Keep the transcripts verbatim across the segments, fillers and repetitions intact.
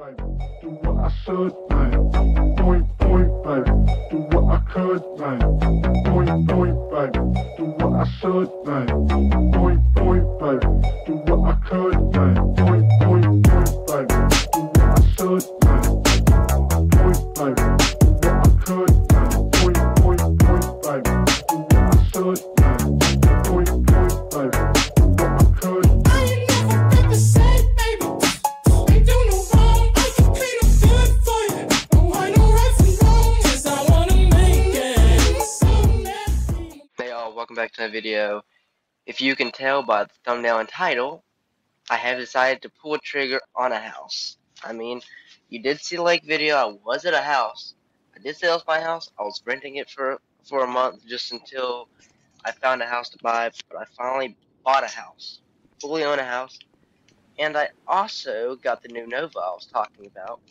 Do what I should, man. Point, point, baby. Do what I could, man. Point, point, baby. Do what I should, man. Point, point, baby. Do what I could, man. Point, point, point, baby. Do what I should, man. Point, baby. Do what I could, man. Point, point, point, baby. Do what I should, man. Point, point, baby. Do what I could. I ain't never been the same, baby. Ain't do no wrong. I can clean up good for you. No, I know right from wrong. Yes, I wanna make it. So nasty. Hey y'all, welcome back to my video. If you can tell by the thumbnail and title, I have decided to pull a trigger on a house. I mean, you did see the lake video, I was at a house. I did say it was my house. I was renting it for, for a month just until I found a house to buy, but I finally bought a house. Fully own a house. And I also got the new Nova I was talking about.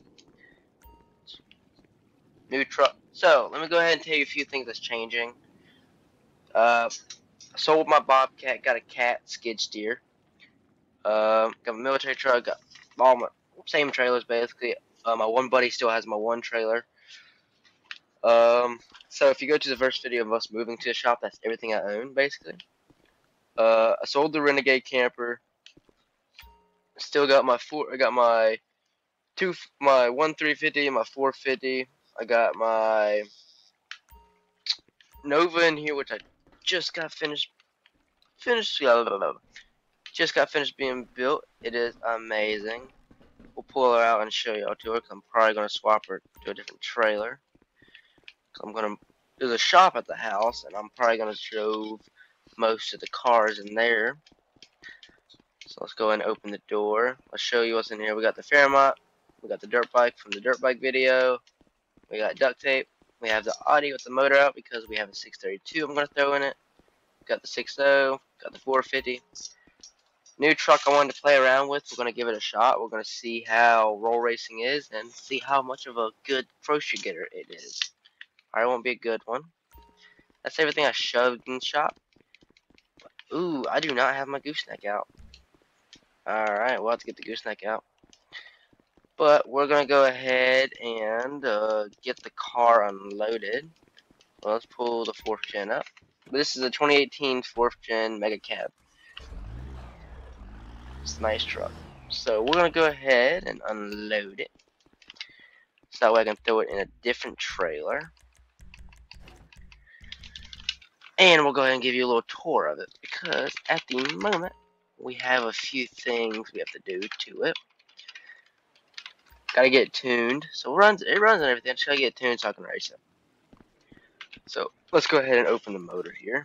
New truck. So, let me go ahead and tell you a few things that's changing. Uh, I sold my Bobcat, got a cat skid steer. Uh, got a military truck, got all my same trailers basically. Uh, my one buddy still has my one trailer. Um, so if you go to the first video of us moving to a shop, that's everything I own basically. Uh, I sold the Renegade camper. Still got my four. I got my two, my one three fifty, my four fifty. I got my Nova in here, which I just got finished. Finished. Blah, blah, blah, blah. Just got finished being built. It is amazing. We'll pull her out and show y'all to her. Cause I'm probably gonna swap her to a different trailer. Cause I'm gonna there's a shop at the house, and I'm probably gonna drove most of the cars in there. So let's go ahead and open the door. I'll show you what's in here. We got the Fairmont. We got the dirt bike from the dirt bike video. We got duct tape. We have the Audi with the motor out because we have a six thirty-two I'm gonna throw in it. Got the six oh. Got the four fifty. New truck I wanted to play around with. We're going to give it a shot. We're going to see how roll racing is and see how much of a good grocery getter it is. Alright, it won't be a good one. That's everything I shoved in the shop. Ooh, I do not have my gooseneck out. Alright, we'll have to get the gooseneck out. But we're going to go ahead and uh, get the car unloaded. Well, let's pull the fourth gen up. This is a twenty eighteen fourth gen Mega Cab. It's a nice truck. So we're gonna go ahead and unload it. So that way I can throw it in a different trailer. And we'll go ahead and give you a little tour of it. Because at the moment we have a few things we have to do to it. Gotta get it tuned. So it runs it runs and everything. Just gotta get it tuned so I can race it. So let's go ahead and open the motor here.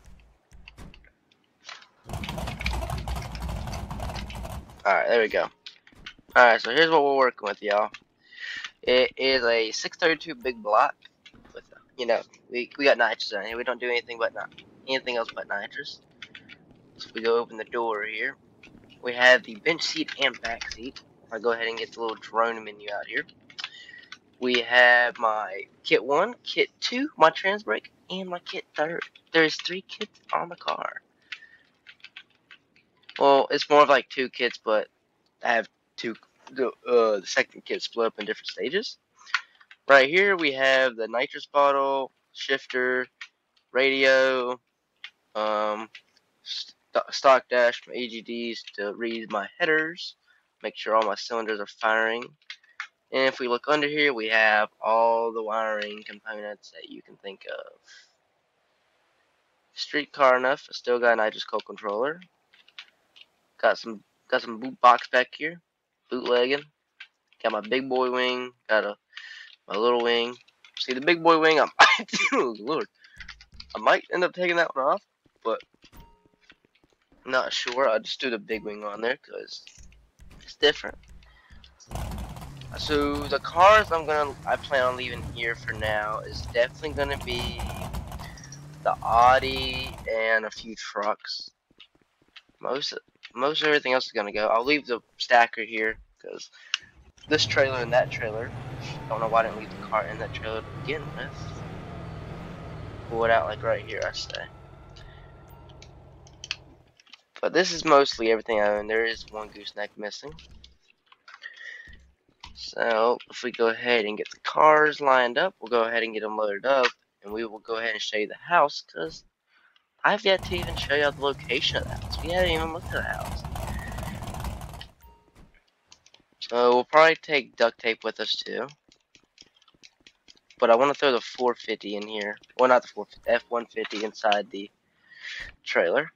Alright, there we go. Alright, so here's what we're working with, y'all. It is a six thirty-two big block. With, you know, we, we got nitrous on here. We don't do anything but not anything else but nitrous. So we go open the door here. We have the bench seat and back seat. I'll go ahead and get the little drone menu out here. We have my kit one, kit two, my trans brake, and my kit third. There's three kits on the car. Well, it's more of like two kits, but I have two. The, uh, the second kit split up in different stages. Right here we have the nitrous bottle, shifter, radio, um, st stock dash from A G Ds to read my headers, make sure all my cylinders are firing. And if we look under here, we have all the wiring components that you can think of. Streetcar enough, I still got a nitrous cold controller. Got some got some boot box back here, bootlegging. Got my big boy wing. Got a my little wing. See the big boy wing? I'm oh Lord, I might end up taking that one off, but I'm not sure. I'll just do the big wing on there because it's different. So the cars I'm gonna I plan on leaving here for now is definitely gonna be the Audi and a few trucks. Most most of everything else is gonna go. I'll leave the stacker here because this trailer and that trailer. Don't know why I didn't leave the car in that trailer to begin with. Pull it out like right here, I say. But this is mostly everything I own. There is one gooseneck missing. So if we go ahead and get the cars lined up, we'll go ahead and get them loaded up, and we will go ahead and show you the house, because I've yet to even show you the location of the house. We haven't even looked at the house. So we'll probably take duct tape with us too. But I want to throw the four fifty in here. Well, not the four fifty, F one fifty inside the trailer.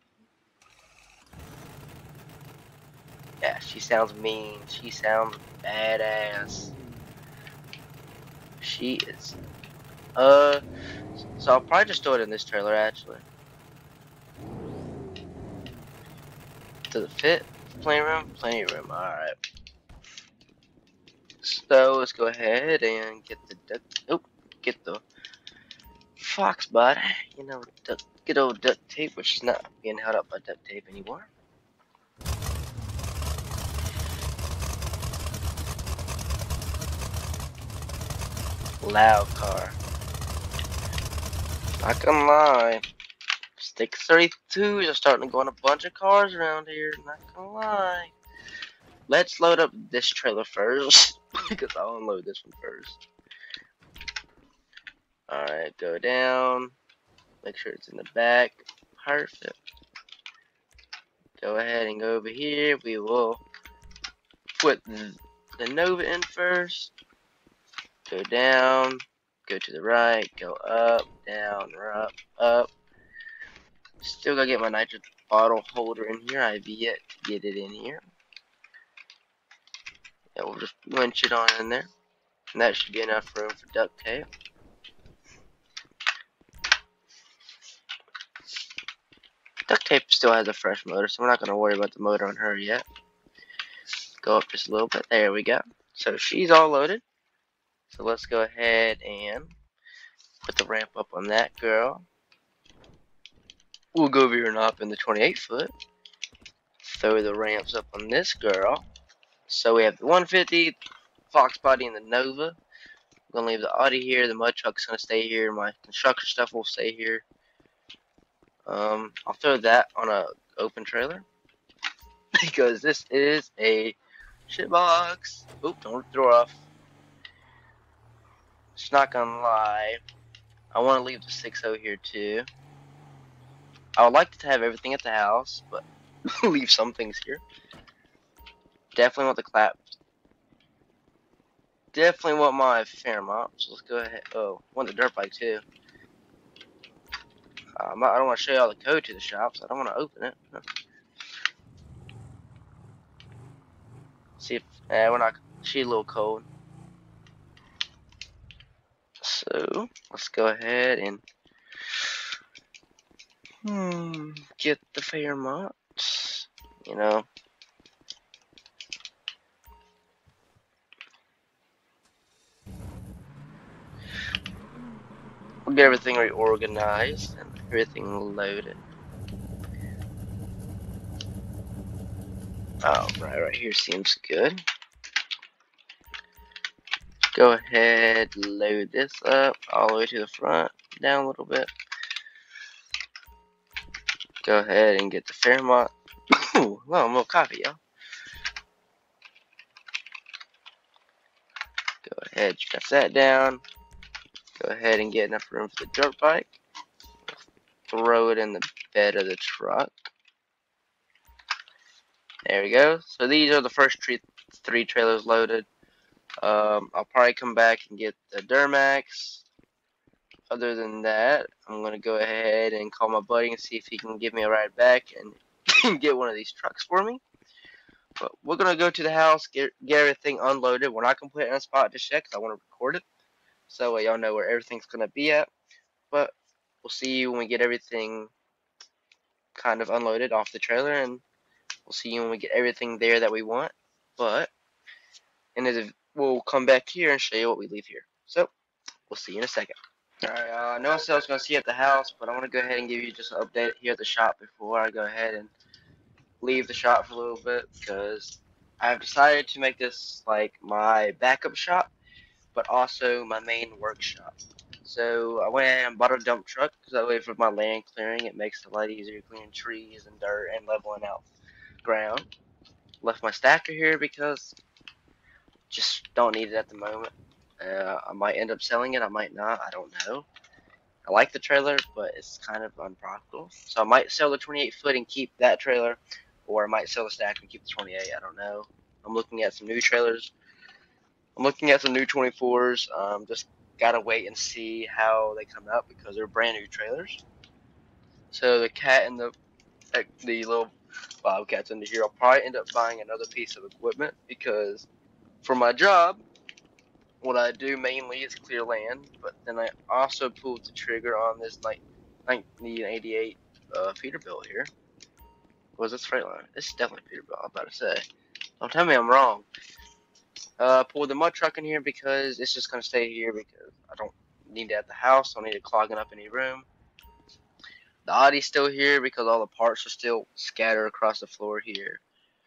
Yeah, she sounds mean. She sounds badass. She is. Uh, so I'll probably just throw it in this trailer actually. Does it fit? Plenty of room? Plenty of room. Alright. So let's go ahead and get the duct. Oh, get the fox body. You know, duct, good old duct tape, which is not being held up by duct tape anymore. Loud car. Not gonna lie. Stick thirty-twos are starting to go on a bunch of cars around here. Not gonna lie. Let's load up this trailer first, because I'll unload this one first. Alright, go down. Make sure it's in the back. Perfect. Go ahead and go over here. We will put the Nova in first. Go down. Go to the right. Go up, down, up, up. Still gotta get my nitrogen bottle holder in here. I've yet to get it in here. Yeah, we'll just winch it on in there. And that should be enough room for duct tape. Duct tape still has a fresh motor, so we're not going to worry about the motor on her yet. Go up just a little bit. There we go. So she's all loaded. So let's go ahead and put the ramp up on that girl. We'll go over here and hop in the twenty-eight foot. Throw the ramps up on this girl. So we have the one fifty, Fox body, and the Nova. I'm going to leave the Audi here. The mud truck's going to stay here. My construction stuff will stay here. Um, I'll throw that on a open trailer because this is a shit box. Oop, don't throw off. It's not gonna lie. I want to leave the six oh here too. I would like to have everything at the house, but leave some things here. Definitely want the clap. Definitely want my Fairmont. So let's go ahead. Oh, want the dirt bike too. Um, I don't want to show you all the code to the shop, so I don't want to open it. No. See if eh, we're not. She's a little cold. So let's go ahead and hmm, get the Fairmont. You know. We'll get everything reorganized and everything loaded. Oh, right, right here seems good. Go ahead, load this up all the way to the front, down a little bit. Go ahead and get the Fairmont. Ooh, well, more coffee, y'all. Go ahead, strap that down. Go ahead and get enough room for the dirt bike. Throw it in the bed of the truck. There we go. So these are the first three, three trailers loaded. Um, I'll probably come back and get the Duramax. Other than that, I'm going to go ahead and call my buddy and see if he can give me a ride back and get one of these trucks for me. But we're going to go to the house, get, get everything unloaded. We're not going to put it in a spot just yet because I want to record it. So y'all know where everything's going to be at. But we'll see you when we get everything kind of unloaded off the trailer. And we'll see you when we get everything there that we want. But and then we'll come back here and show you what we leave here. So we'll see you in a second. Alright, uh, no one said I was going to see you at the house, but I want to go ahead and give you just an update here at the shop before I go ahead and leave the shop for a little bit, because I've decided to make this like my backup shop, but also my main workshop. So I went ahead and bought a dump truck, because that way for my land clearing, it makes it a lot easier clearing trees and dirt and leveling out ground. Left my stacker here because just don't need it at the moment. Uh, I might end up selling it. I might not. I don't know. I like the trailer, but it's kind of unprofitable. So I might sell the twenty-eight foot and keep that trailer, or I might sell the stack and keep the twenty-eight. I don't know. I'm looking at some new trailers. I'm looking at some new twenty-fours. Um, just gotta wait and see how they come out because they're brand new trailers. So the cat and the the little bobcats in here. I'll probably end up buying another piece of equipment because for my job, what I do mainly is clear land, but then I also pulled the trigger on this nineteen eighty-eight uh, Peterbilt here. Was this Freightliner? It's definitely Peterbilt, I'm about to say. Don't tell me I'm wrong. Uh, pulled the mud truck in here because it's just going to stay here because I don't need it at the house. I don't need it clogging up any room. The Audi's still here because all the parts are still scattered across the floor here.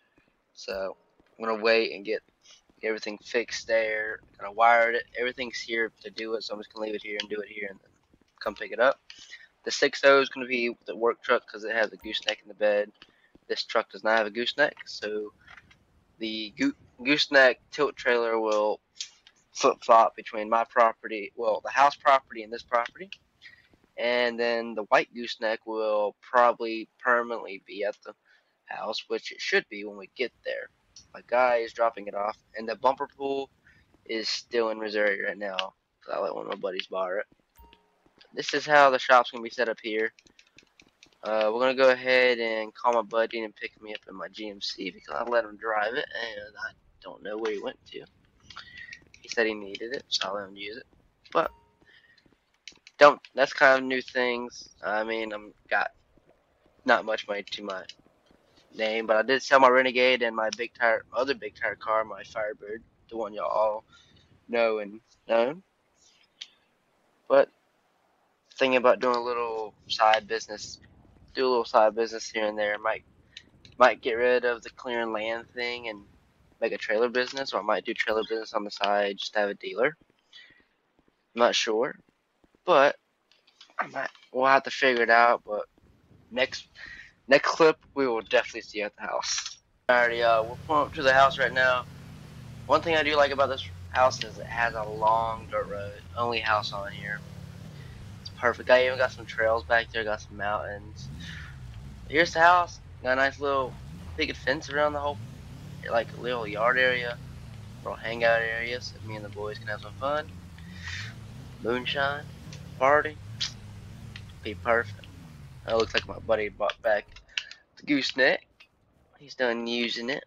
So I'm going to wait and get everything fixed there. I wired it. Everything's here to do it, so I'm just going to leave it here and do it here and then come pick it up. The six oh is going to be the work truck because it has a gooseneck in the bed. This truck does not have a gooseneck, so the go gooseneck tilt trailer will flip-flop between my property, well, the house property and this property. And then the white gooseneck will probably permanently be at the house, which it should be when we get there. My guy is dropping it off, and the bumper pool is still in Missouri right now. So I let one of my buddies borrow it. This is how the shop's gonna be set up here. Uh, we're gonna go ahead and call my buddy and pick me up in my G M C because I let him drive it, and I don't know where he went to. He said he needed it, so I let him use it. But don't. That's kind of new things. I mean, I'm got not much money to my name, but I did sell my Renegade and my big tire, other big tire car, my Firebird, the one y'all all know and know. But thinking about doing a little side business, do a little side business here and there. Might might get rid of the clearing land thing and make a trailer business, or I might do trailer business on the side, just have a dealer. I'm not sure, but I might. We'll have to figure it out. But next next clip, we will definitely see you at the house. Alrighty, uh, we're pulling up to the house right now. One thing I do like about this house is it has a long dirt road. Only house on here. It's perfect. I even got some trails back there. Got some mountains. Here's the house. Got a nice little picket fence around the whole, like a little yard area, little hangout area, so me and the boys can have some fun. Moonshine, party, be perfect. That looks like my buddy bought back the gooseneck. He's done using it.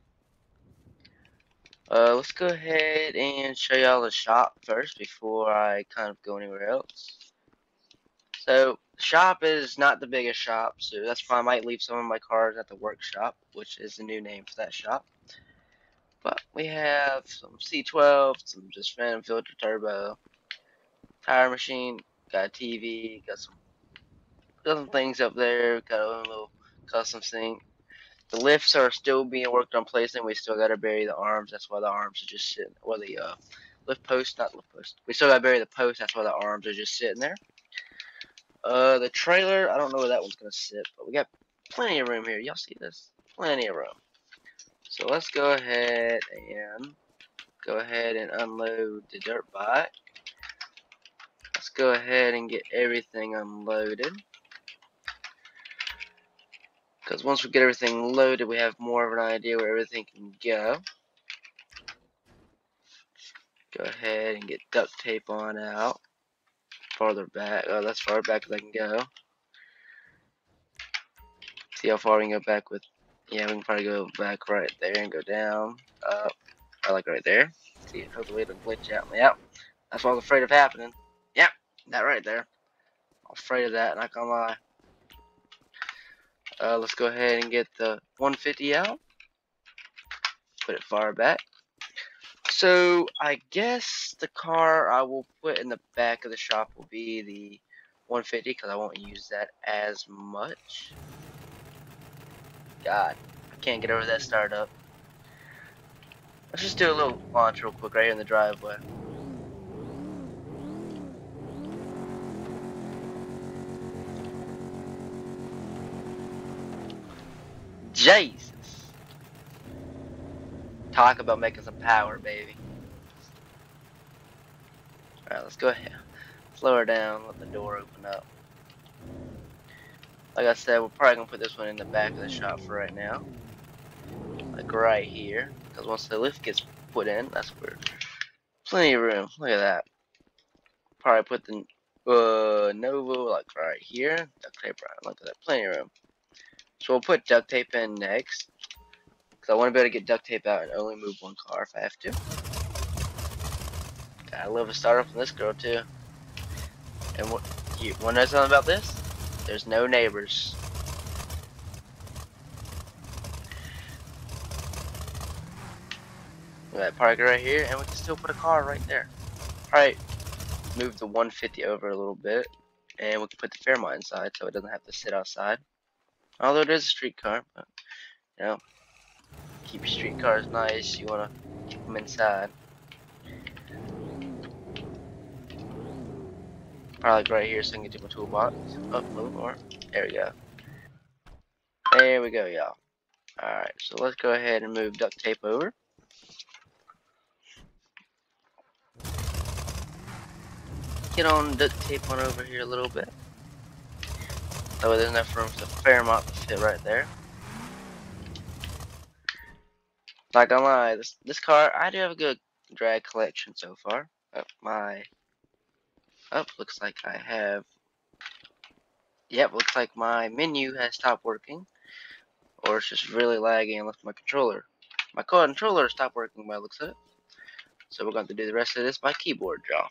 Uh, let's go ahead and show y'all the shop first before I kind of go anywhere else. So, the shop is not the biggest shop, so that's why I might leave some of my cars at the workshop, which is the new name for that shop. But we have some C twelve, some just random filter turbo, tire machine, got a T V, got some, got some things up there, got a little custom sink. The lifts are still being worked on placing. We still got to bury the arms. That's why the arms are just sitting. Well, the uh, lift post, not lift post. We still got to bury the post. That's why the arms are just sitting there. Uh, the trailer, I don't know where that one's gonna sit, but we got plenty of room here. Y'all see this? Plenty of room. So let's go ahead and go ahead and unload the dirt bike. Let's go ahead and get everything unloaded. Because once we get everything loaded, we have more of an idea where everything can go. Go ahead and get duct tape on out. Farther back. Oh, that's far back as I can go. See how far we can go back with. Yeah, we can probably go back right there and go down. Up. I like right there. See, hopefully it'll glitch out. Yep. That's what I was afraid of happening. Yep. That right there. I'm afraid of that, not gonna lie. Uh, let's go ahead and get the one fifty out. Put it far back. So, I guess the car I will put in the back of the shop will be the one fifty because I won't use that as much. God, I can't get over that startup. Let's just do a little launch real quick right here in the driveway. Jesus. Talk about making some power, baby. Alright, let's go ahead. Slow her down, let the door open up. Like I said, we're probably gonna put this one in the back of the shop for right now. Like right here. Because once the lift gets put in, that's where plenty of room. Look at that. Probably put the uh, Novo like right here. Duct tape around. Look at that. Plenty of room. So we'll put duct tape in next. Because I want to be able to get duct tape out and only move one car if I have to. I love a startup from this girl too. And what you want to know something about this? There's no neighbors. Look at that park right here, and we can still put a car right there. Alright, move the one fifty over a little bit, and we can put the Fairmont inside so it doesn't have to sit outside. Although it is a street car, but you know, keep your street cars nice. You want to keep them inside. Probably like right here so I can get to my toolbox. Up, oh, move more. There we go. There we go, y'all. Alright, so let's go ahead and move duct tape over. Get on duct tape on over here a little bit. That way there's enough room for the Fairmont to fit right there. Not gonna lie, this this car, I do have a good drag collection so far. Up my up looks like I have Yep, looks like my menu has stopped working. Or it's just really lagging and left my controller. My controller stopped working by the looks of it. So we're going to do the rest of this by keyboard, y'all.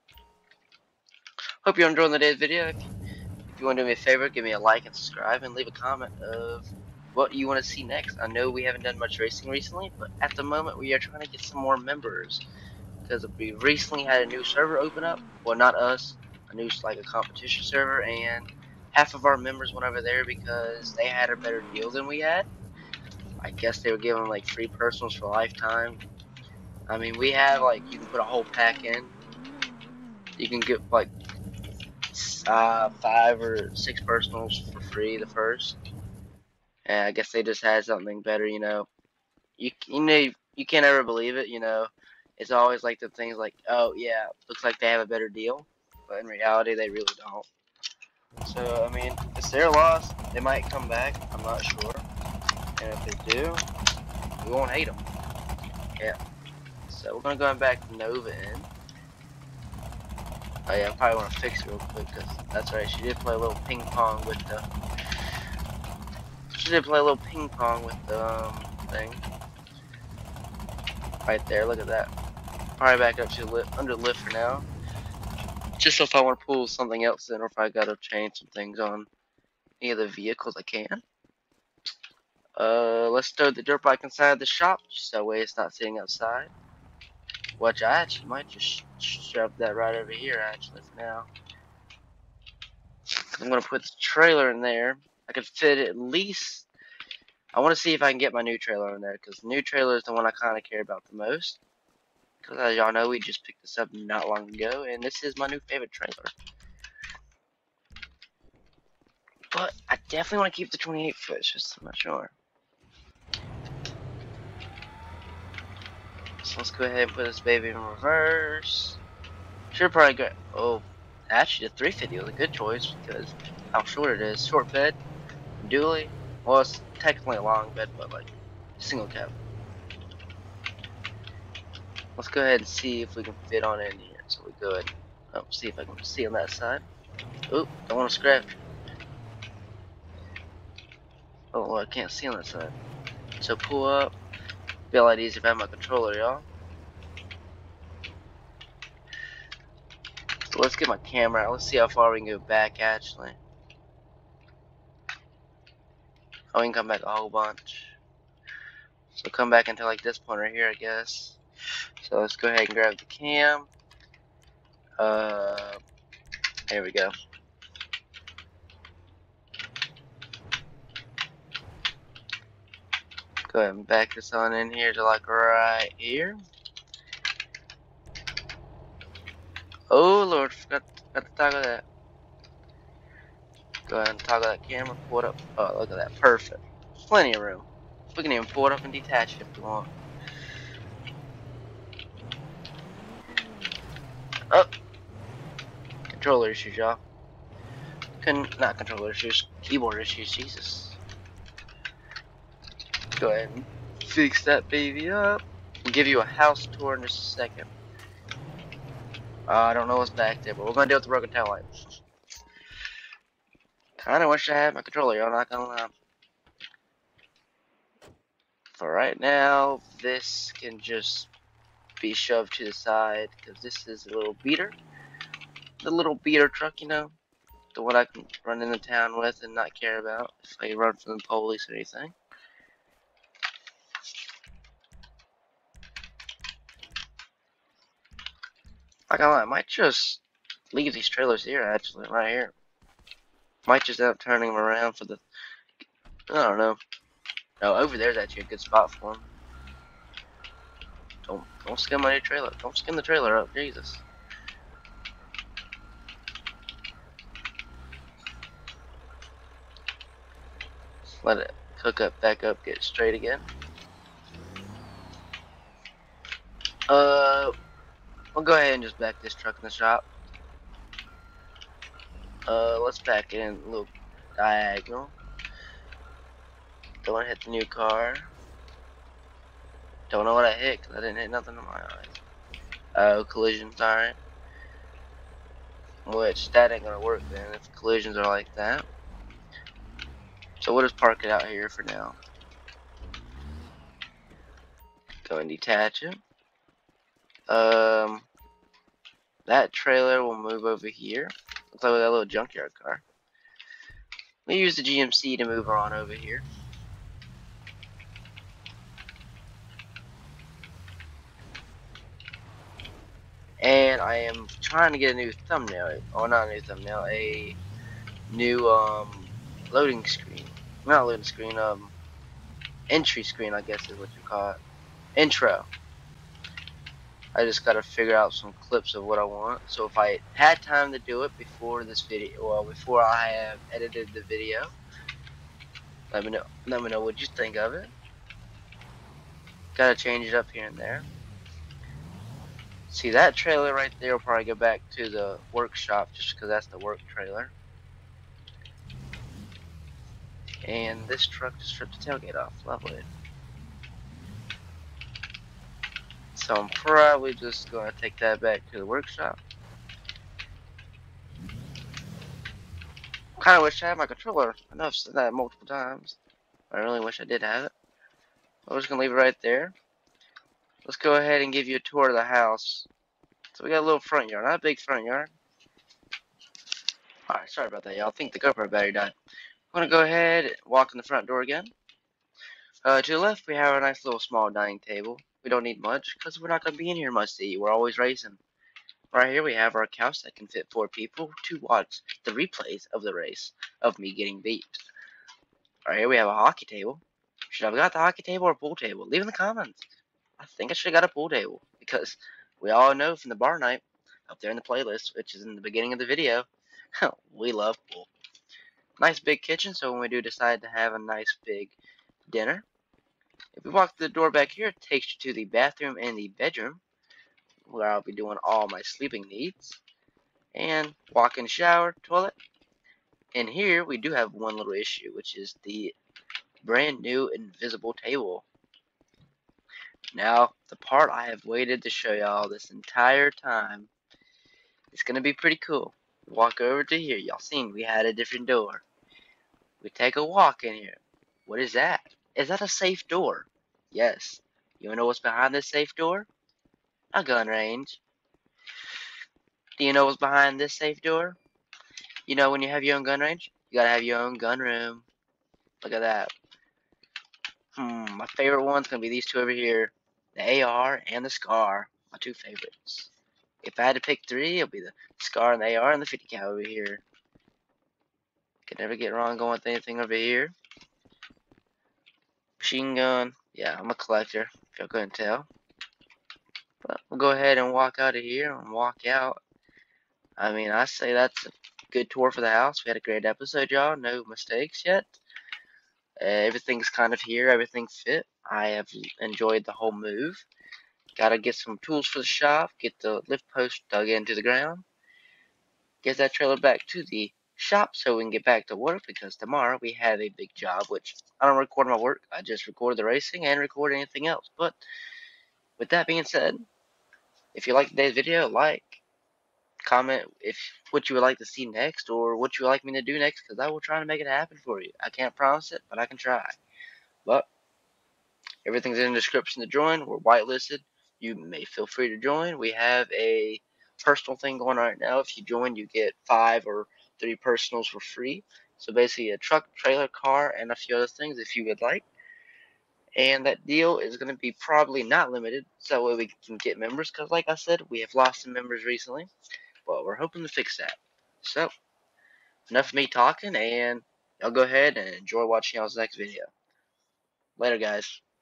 Hope you're enjoying today's video. If you, if you want to do me a favor, give me a like and subscribe and leave a comment of what you want to see next. I know we haven't done much racing recently, but at the moment we are trying to get some more members. Because we recently had a new server open up. Well, not us. A new, like a competition server, and half of our members went over there because they had a better deal than we had. I guess they were giving like free personals for lifetime. I mean, we have like, you can put a whole pack in. You can get like uh, five or six personals for free the first. And I guess they just had something better, you know. You, you know, you can't ever believe it, you know. It's always like the things like, oh yeah, looks like they have a better deal. But in reality, they really don't. So, I mean, it's their loss. They might come back. I'm not sure. And if they do, we won't hate them. Yeah. So, we're going to go back to Nova in. Oh, yeah, I probably want to fix it real quick. Because that's right. She did play a little ping pong with the... She did play a little ping pong with the um, thing. Right there. Look at that. Probably back up to lift, under lift for now. Just so if I want to pull something else in, or if I gotta change some things on any of the vehicles, I can. Uh, let's throw the dirt bike inside the shop, just that way it's not sitting outside. Which I actually might just shove that right over here, actually, for now. I'm gonna put the trailer in there. I could fit at least. I want to see if I can get my new trailer in there, because the new trailer is the one I kind of care about the most. Because as y'all know, we just picked this up not long ago, and this is my new favorite trailer. But I definitely want to keep the twenty-eight foot, just I'm not sure. So let's go ahead and put this baby in reverse. Should probably go. Oh, actually, the three fifty was a good choice because how short it is. Short bed, dually. Well, it's technically a long bed, but like single cab. Let's go ahead and see if we can fit on in here. So we go ahead. Oh, see if I can see on that side. Oop, don't want to scratch. Oh, well, I can't see on that side. So pull up. Be a lot easier if I have my controller, y'all. So let's get my camera out. Let's see how far we can go back, actually. Oh, we can come back a whole bunch. So come back into like this point right here, I guess. So let's go ahead and grab the cam. Uh, there we go. Go ahead and back this on in here to like right here. Oh Lord, forgot, forgot to toggle that. Go ahead and toggle that camera, pull it up. Oh, look at that, perfect. Plenty of room. We can even pull it up and detach it if we want. Oh, controller issues, y'all. Con not controller issues, keyboard issues, Jesus. Go ahead and fix that baby up. I'll give you a house tour in just a second. Uh, I don't know what's back there, but we're gonna deal with the broken tail light. Kinda wish I had my controller, y'all, not gonna lie. For right now, this can just be shoved to the side, because this is a little beater. The little beater truck, you know, the one I can run in the town with and not care about if I run from the police or anything. Not gonna lie, I might just leave these trailers here, actually, right here. Might just end up turning them around for the, I don't know. No, over there's actually a good spot for them. Don't, don't skim my new trailer. Don't skim the trailer up, Jesus. Let it hook up, back up, get straight again. Uh, we'll go ahead and just back this truck in the shop. Uh, let's back it in a little diagonal. Don't want to hit the new car. Don't know what I hit, because I didn't hit nothing in my eyes. Oh, collisions, alright. Which, that ain't gonna work then, if collisions are like that. So we'll just park it out here for now. Go and detach it. Um, that trailer will move over here. Looks like we got a little junkyard car. We use the G M C to move her on over here. And I am trying to get a new thumbnail. Oh, not a new thumbnail. A new um loading screen. Not loading screen. Um, entry screen, I guess is what you call it. Intro. I just gotta figure out some clips of what I want. So if I had time to do it before this video, well, before I have edited the video, let me know. Let me know what you think of it. Gotta change it up here and there. See, that trailer right there will probably go back to the workshop just because that's the work trailer. And this truck just stripped the tailgate off. Lovely. So I'm probably just going to take that back to the workshop. Kind of wish I had my controller. I know I've said that multiple times. I really wish I did have it. I'm just going to leave it right there. Let's go ahead and give you a tour of the house. So we got a little front yard. Not a big front yard. Alright, sorry about that, y'all. I think the GoPro battery died. I'm going to go ahead and walk in the front door again. Uh, to the left, we have a nice little small dining table. We don't need much, because we're not going to be in here much to eat. We're always racing. Right here, we have our couch that can fit four people to watch the replays of the race of me getting beat. Right here, we have a hockey table. Should I have got the hockey table or a pool table? Leave in the comments. I think I should have got a pool table, because we all know from the bar night up there in the playlist, which is in the beginning of the video, we love pool. Nice big kitchen, so when we do decide to have a nice big dinner, if we walk the door back here, it takes you to the bathroom and the bedroom, where I'll be doing all my sleeping needs. And walk-in shower, toilet. And here we do have one little issue, which is the brand new invisible table. Now, the part I have waited to show y'all this entire time is going to be pretty cool. Walk over to here. Y'all seen we had a different door. We take a walk in here. What is that? Is that a safe door? Yes. You wanna know what's behind this safe door? A gun range. Do you know what's behind this safe door? You know when you have your own gun range, you gotta have your own gun room. Look at that. Hmm, my favorite one's gonna be these two over here. The A R and the Scar. My two favorites. If I had to pick three, it'll be the Scar and the A R and the fifty cal over here. Could never get wrong going with anything over here. Machine gun. Yeah, I'm a collector, if y'all couldn't tell. But we'll go ahead and walk out of here and walk out. I mean, I say that's a good tour for the house. We had a great episode, y'all. No mistakes yet. Uh, everything's kind of here. Everything fit. I have enjoyed the whole move. Gotta get some tools for the shop. Get the lift post dug into the ground. get that trailer back to the shop so we can get back to work, because tomorrow we have a big job, which I don't record my work. I just record the racing and record anything else. But with that being said, if you like today's video, like, comment if what you would like to see next or what you would like me to do next, because I will try to make it happen for you. I can't promise it, but I can try. But everything's in the description to join. We're whitelisted. You may feel free to join. We have a personal thing going on right now. If you join, you get five or three personals for free. So basically a truck, trailer, car, and a few other things if you would like. And that deal is going to be probably not limited, so that way we can get members, because like I said, we have lost some members recently, but we're hoping to fix that. So, enough of me talking, and y'all go ahead and enjoy watching y'all's next video. Later, guys.